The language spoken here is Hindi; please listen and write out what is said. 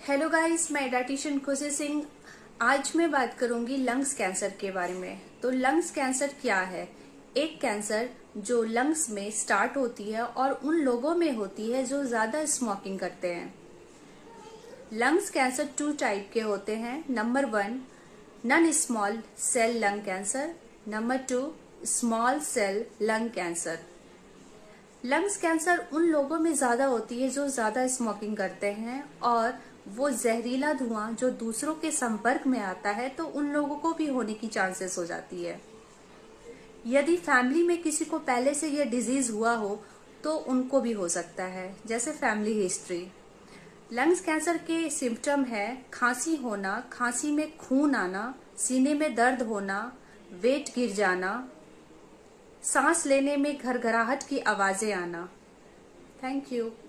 हेलो गाइस, मैं डायटिशियन खुशी सिंह। आज मैं बात करूंगी लंग्स कैंसर के बारे में। तो लंग्स कैंसर क्या है? एक कैंसर जो लंग्स में स्टार्ट होती है और उन लोगों में होती है जो ज्यादा स्मोकिंग करते हैं। लंग्स कैंसर 2 टाइप के होते हैं। Number 1 non small cell lung cancer, number 2 small cell lung cancer. Lungs cancer उन लोगों में ज्यादा होती है जो ज्यादा स्मोकिंग करते हैं और वो जहरीला धुआं जो दूसरों के संपर्क में आता है तो उन लोगों को भी होने की चांसेस हो जाती है। यदि फैमिली में किसी को पहले से ये डिजीज हुआ हो तो उनको भी हो सकता है, जैसे फैमिली हिस्ट्री। लंग्स कैंसर के सिम्टम है खांसी होना, खांसी में खून आना, सीने में दर्द होना, वेट गिर जाना, सांस लेने में घरघराहट की आवाजें आना। Thank you.